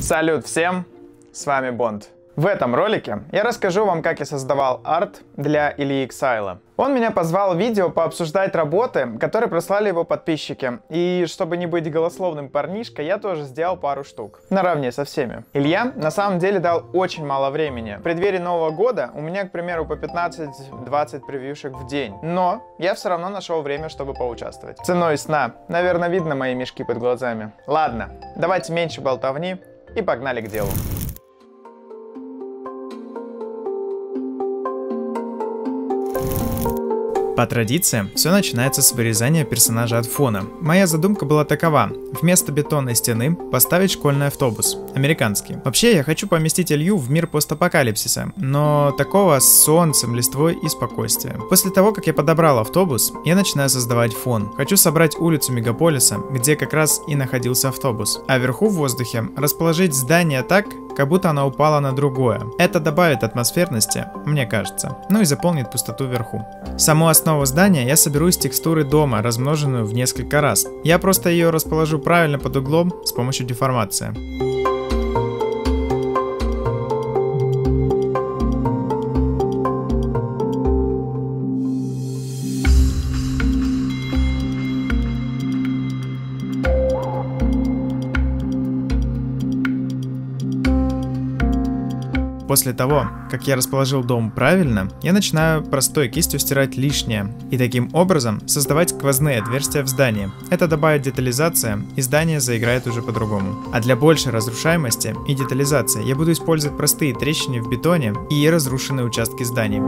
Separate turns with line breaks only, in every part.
Салют всем, с вами Бонд. В этом ролике я расскажу вам, как я создавал арт для Ильи Exile. Он меня позвал в видео пообсуждать работы, которые прислали его подписчики. И чтобы не быть голословным парнишкой, я тоже сделал пару штук. Наравне со всеми. Илья на самом деле дал очень мало времени. В преддверии Нового года у меня, к примеру, по 15-20 превьюшек в день. Но я все равно нашел время, чтобы поучаствовать. Ценой сна. Наверное, видно мои мешки под глазами. Ладно, давайте меньше болтовни и погнали к делу.
По традиции, все начинается с вырезания персонажа от фона. Моя задумка была такова: вместо бетонной стены поставить школьный автобус, американский. Вообще, я хочу поместить Илью в мир постапокалипсиса, но такого с солнцем, листвой и спокойствием. После того, как я подобрал автобус, я начинаю создавать фон. Хочу собрать улицу мегаполиса, где как раз и находился автобус, а вверху в воздухе расположить здание так, как будто оно упало на другое. Это добавит атмосферности, мне кажется, ну и заполнит пустоту вверху. Саму основу здания я соберу из текстуры дома, размноженную в несколько раз. Я просто ее расположу правильно под углом с помощью деформации. После того, как я расположил дом правильно, я начинаю простой кистью стирать лишнее и таким образом создавать сквозные отверстия в здании. Это добавит детализация, и здание заиграет уже по-другому. А для большей разрушаемости и детализации я буду использовать простые трещины в бетоне и разрушенные участки зданий.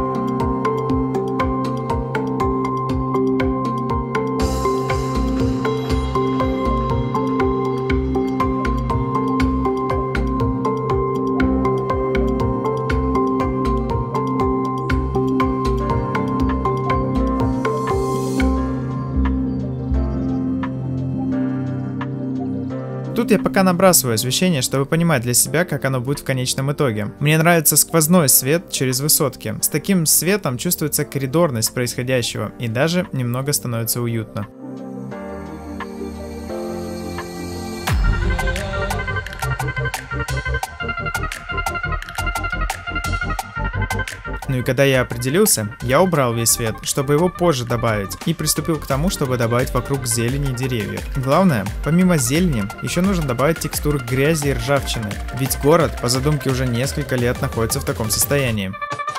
Тут я пока набрасываю освещение, чтобы понимать для себя, как оно будет в конечном итоге. Мне нравится сквозной свет через высотки. С таким светом чувствуется коридорность происходящего и даже немного становится уютно. Ну и когда я определился, я убрал весь свет, чтобы его позже добавить, и приступил к тому, чтобы добавить вокруг зелени и деревьев. Главное, помимо зелени, еще нужно добавить текстуры грязи и ржавчины, ведь город, по задумке, уже несколько лет находится в таком состоянии.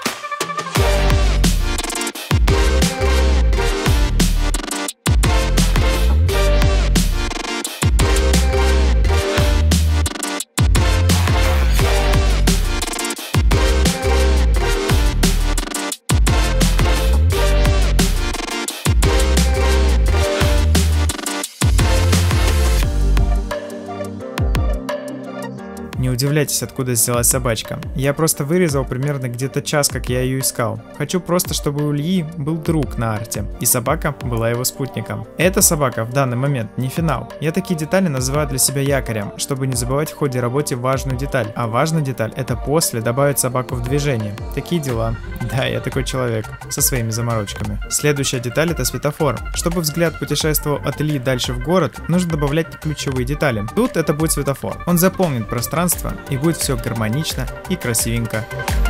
Не удивляйтесь, откуда взялась собачка. Я просто вырезал примерно где-то час, как я ее искал. Хочу просто, чтобы у Ильи был друг на арте, и собака была его спутником. Эта собака в данный момент не финал. Я такие детали называю для себя якорем, чтобы не забывать в ходе работы важную деталь. А важная деталь — это после добавить собаку в движение. Такие дела. Да, я такой человек, со своими заморочками. Следующая деталь — это светофор. Чтобы взгляд путешествовал от Ильи дальше в город, нужно добавлять ключевые детали. Тут это будет светофор. Он заполнит пространство, и будет все гармонично и красивенько.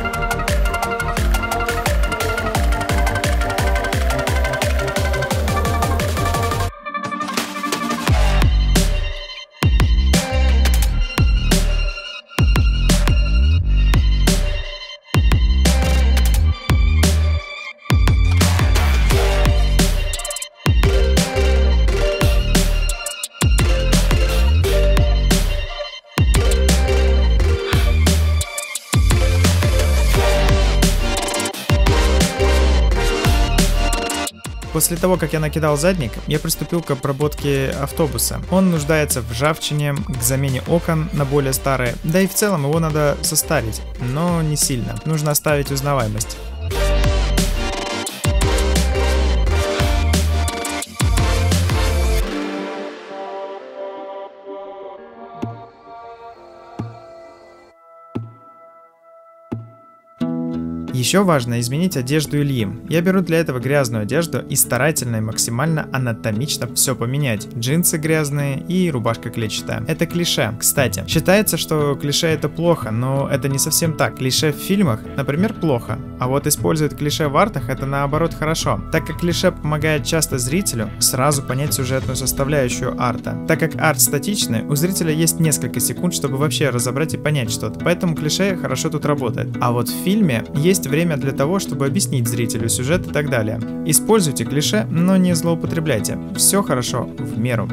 После того, как я накидал задник, я приступил к обработке автобуса. Он нуждается в ржавчине, к замене окон на более старые, да и в целом его надо состарить, но не сильно. Нужно оставить узнаваемость. Еще важно изменить одежду Ильи. Я беру для этого грязную одежду и старательно и максимально анатомично все поменять. Джинсы грязные и рубашка клетчатая. Это клише. Кстати, считается, что клише это плохо, но это не совсем так. Клише в фильмах, например, плохо. А вот использовать клише в артах это наоборот хорошо. Так как клише помогает часто зрителю сразу понять сюжетную составляющую арта. Так как арт статичный, у зрителя есть несколько секунд, чтобы вообще разобрать и понять что-то. Поэтому клише хорошо тут работает. А вот в фильме есть время для того, чтобы объяснить зрителю сюжет и так далее. Используйте клише, но не злоупотребляйте. Все хорошо в меру.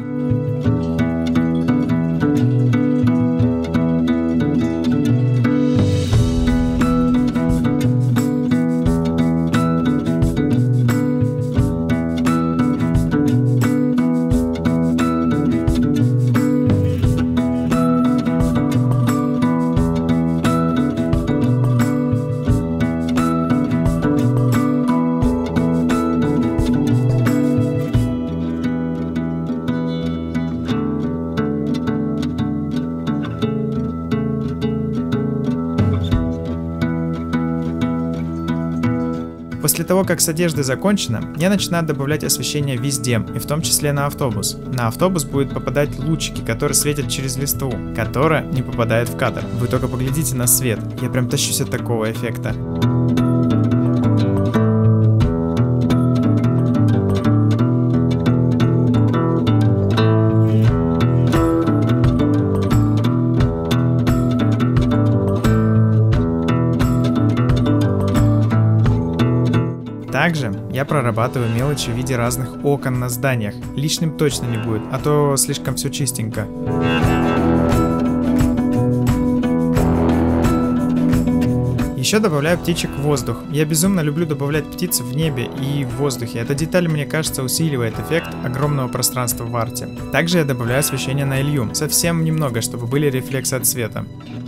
После того, как с одеждой закончено, я начинаю добавлять освещение везде, и в том числе на автобус. На автобус будет попадать лучики, которые светят через листву, которая не попадает в кадр. Вы только поглядите на свет, я прям тащусь от такого эффекта. Также я прорабатываю мелочи в виде разных окон на зданиях. Лишним точно не будет, а то слишком все чистенько. Еще добавляю птичек в воздух. Я безумно люблю добавлять птиц в небе и в воздухе. Эта деталь, мне кажется, усиливает эффект огромного пространства в арте. Также я добавляю освещение на Илью. Совсем немного, чтобы были рефлексы от света.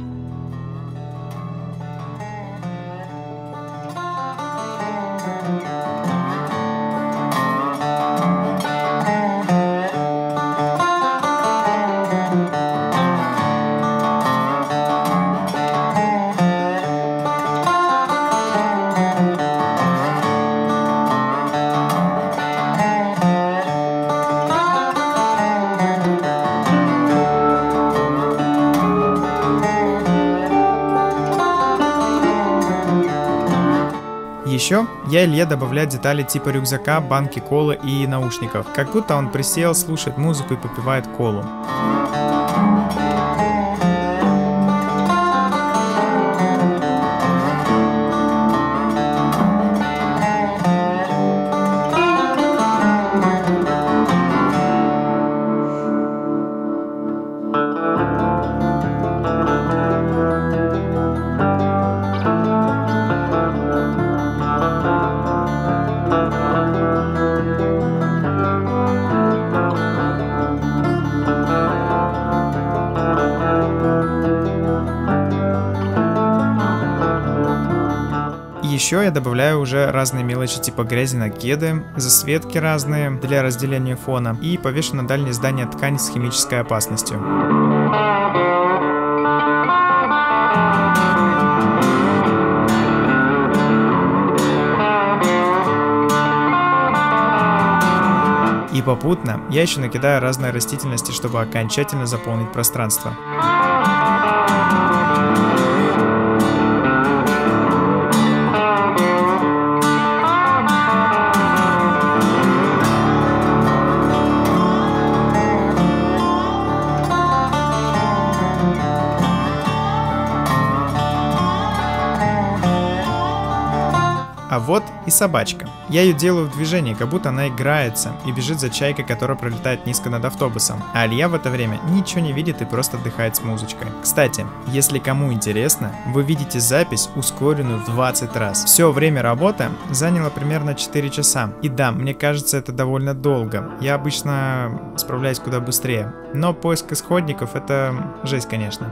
Еще я Илье добавляю детали типа рюкзака, банки колы и наушников, как будто он присел, слушает музыку и попивает колу. Еще я добавляю уже разные мелочи типа грязи на кеды, засветки разные для разделения фона и повешу на дальнее здание ткань с химической опасностью. И попутно я еще накидаю разные растительности, чтобы окончательно заполнить пространство. А вот и собачка. Я ее делаю в движении, как будто она играется и бежит за чайкой, которая пролетает низко над автобусом. А Илья в это время ничего не видит и просто отдыхает с музычкой. Кстати, если кому интересно, вы видите запись, ускоренную в 20 раз. Все время работы заняло примерно 4 часа. И да, мне кажется, это довольно долго. Я обычно справляюсь куда быстрее. Но поиск исходников — это жесть, конечно.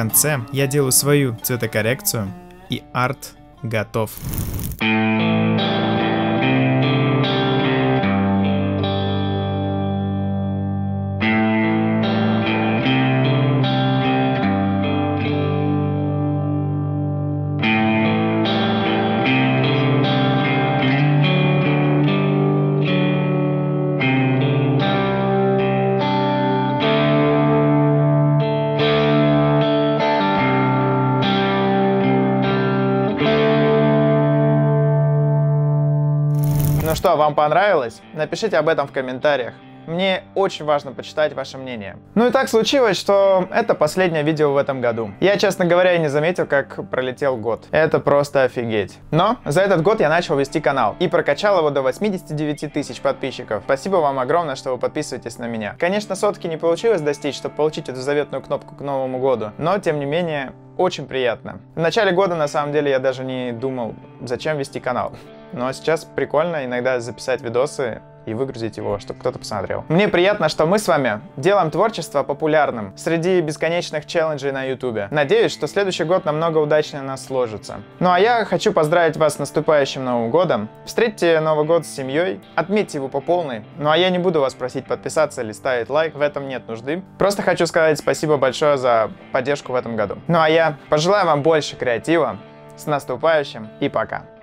конце я делаю свою цветокоррекцию, и арт готов.
Ну что, вам понравилось? Напишите об этом в комментариях. Мне очень важно почитать ваше мнение. Ну и так случилось, что это последнее видео в этом году. Я, честно говоря, и не заметил, как пролетел год. Это просто офигеть. Но за этот год я начал вести канал и прокачал его до 89 тысяч подписчиков. Спасибо вам огромное, что вы подписываетесь на меня. Конечно, сотки не получилось достичь, чтобы получить эту заветную кнопку к Новому году, но тем не менее очень приятно. В начале года, на самом деле, я даже не думал, зачем вести канал. Но сейчас прикольно иногда записать видосы и выгрузить его, чтобы кто-то посмотрел. Мне приятно, что мы с вами делаем творчество популярным среди бесконечных челленджей на YouTube. Надеюсь, что следующий год намного удачнее у нас сложится. Ну а я хочу поздравить вас с наступающим Новым годом. Встретьте Новый год с семьей, отметьте его по полной. Ну а я не буду вас просить подписаться или ставить лайк, в этом нет нужды. Просто хочу сказать спасибо большое за поддержку в этом году. Ну а я пожелаю вам больше креатива. С наступающим и пока!